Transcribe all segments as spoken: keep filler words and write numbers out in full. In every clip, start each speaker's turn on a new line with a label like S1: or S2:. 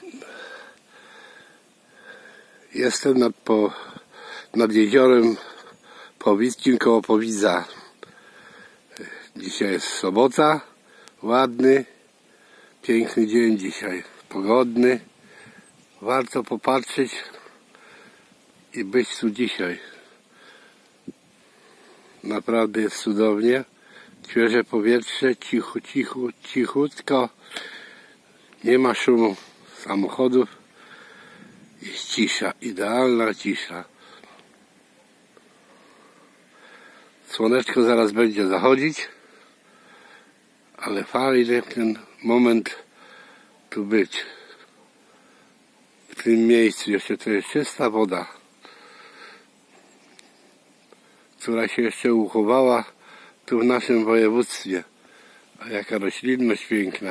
S1: Jestem nad, po, nad jeziorem Powickim koło Powidza. Dzisiaj jest sobota, ładny, piękny dzień dzisiaj, pogodny. Warto popatrzeć i być tu dzisiaj. Naprawdę jest cudownie. Świeże powietrze, cicho, cicho, cichutko. Nie ma szumu samochodów. Jest cisza, idealna cisza. Słoneczko zaraz będzie zachodzić, ale fajny ten moment tu być. W tym miejscu jeszcze to jest czysta woda, która się jeszcze uchowała tu w naszym województwie. A jaka roślinność piękna.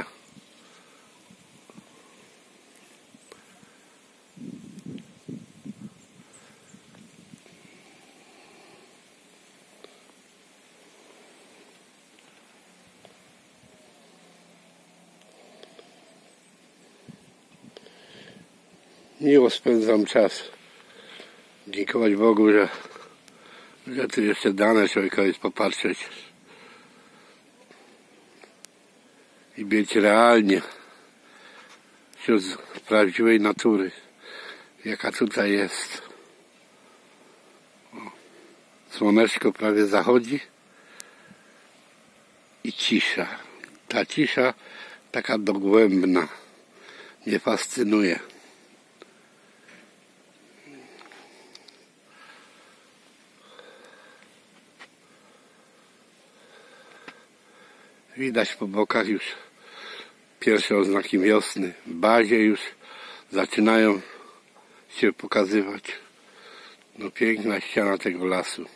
S1: Miło spędzam czas. Dziękować Bogu, że, że tu jeszcze dane człowiekowi popatrzeć i być realnie wśród prawdziwej natury, jaka tutaj jest. O, słoneczko prawie zachodzi i cisza. Ta cisza taka dogłębna mnie fascynuje. Widać po bokach już pierwsze oznaki wiosny. W bazie już zaczynają się pokazywać. No piękna ściana tego lasu.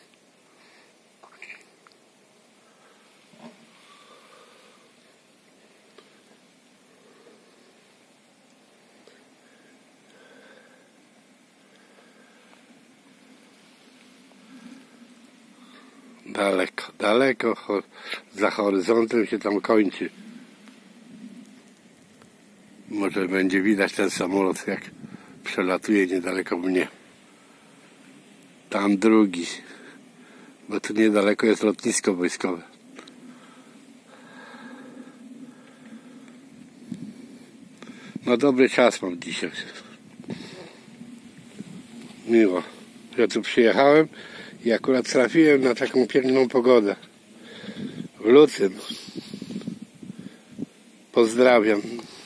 S1: Daleko, daleko, za horyzontem się tam kończy. Może będzie widać ten samolot, jak przelatuje niedaleko mnie. Tam drugi, bo tu niedaleko jest lotnisko wojskowe. No dobry czas mam dzisiaj. Miło, że tu przyjechałem. I akurat trafiłem na taką piękną pogodę. W lutym. Pozdrawiam.